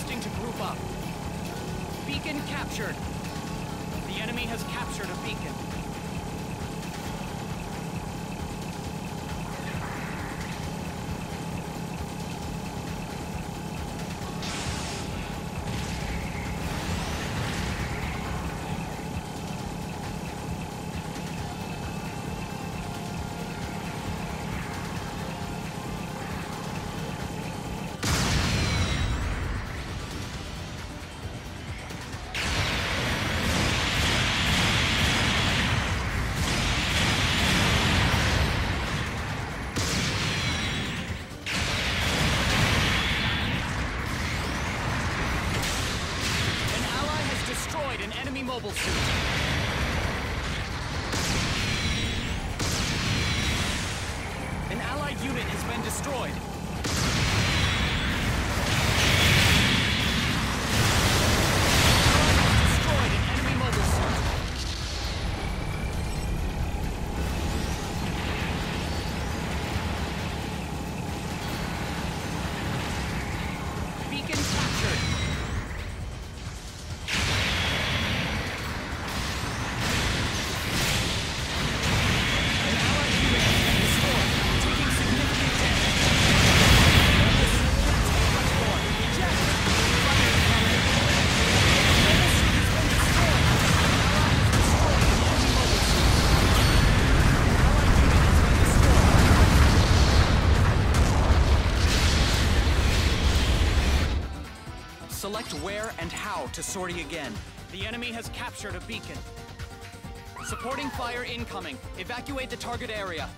requesting to group up. Beacon captured. The enemy has captured a beacon. An enemy mobile suit. An allied unit has been destroyed. Destroyed an enemy mobile suit. Beacon captured. Select where and how to sortie again. The enemy has captured a beacon. Supporting fire incoming. Evacuate the target area.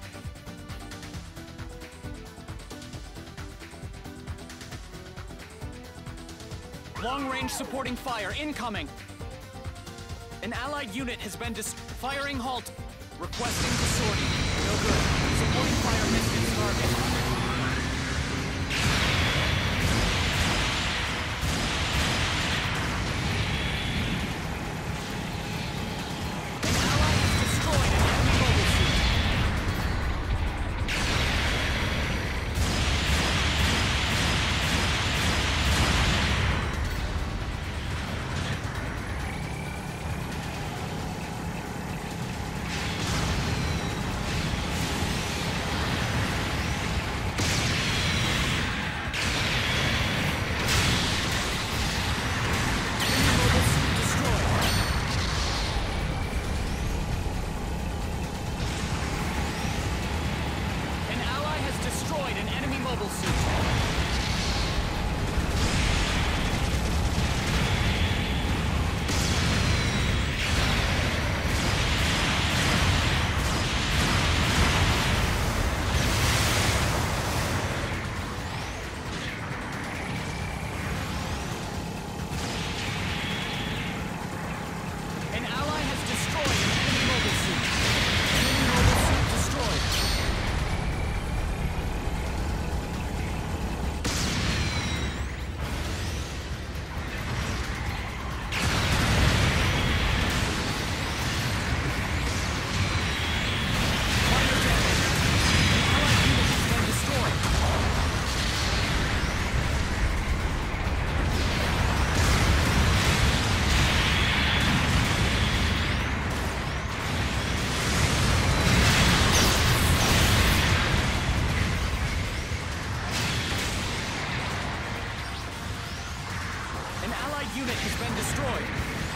Long-range supporting fire incoming. An allied unit has been firing halt. Requesting to sortie. No good. Supporting fire missed its target. Unit has been destroyed.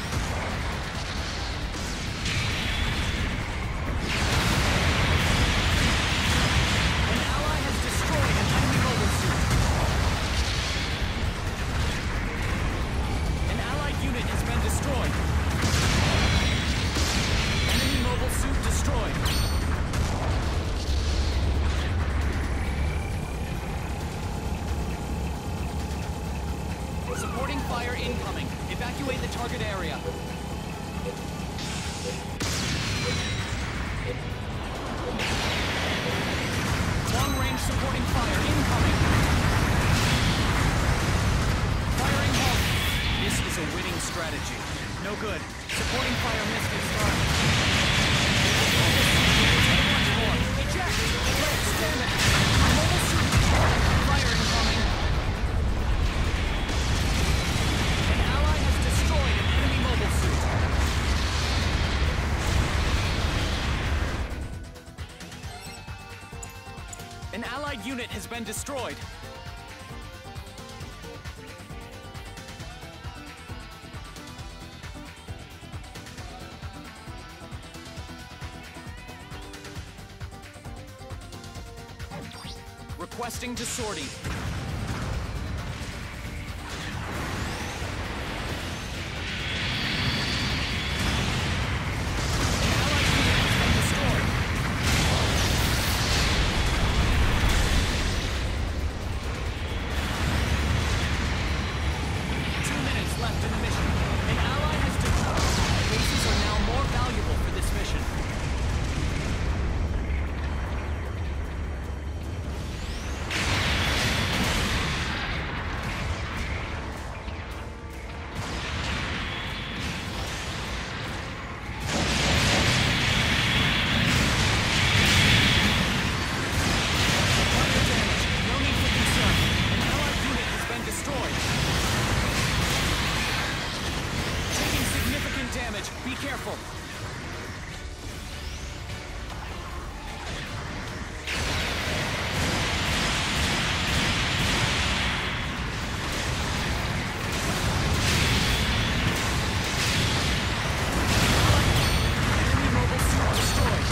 An ally has destroyed an enemy mobile suit. An allied unit has been destroyed. Enemy mobile suit destroyed. Supporting fire incoming. Evacuate the target area. Long-range supporting fire incoming. Firing halt. This is a winning strategy. No good. Supporting fire missed its target. Much more. Eject! Let's stand it! Mobile suit destroyed. Fire incoming. allied unit has been destroyed. Requesting to sortie. Be careful. Enemy mobile suit destroyed.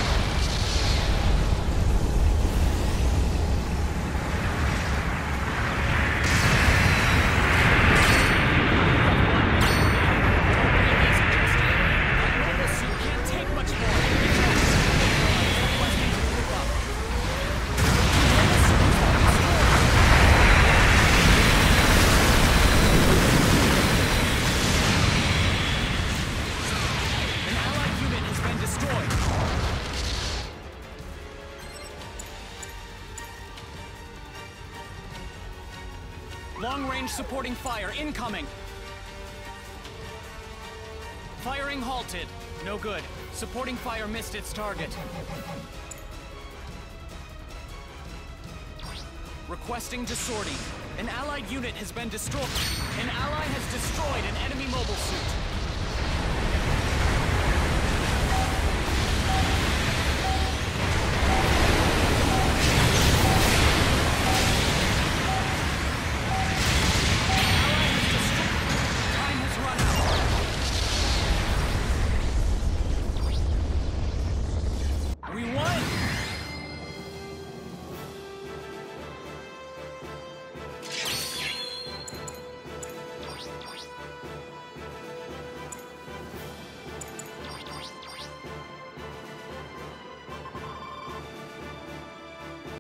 Long-range supporting fire incoming. Firing halted. No good. Supporting fire missed its target. Requesting to sortie. An allied unit has been destroyed. An ally has destroyed an enemy mobile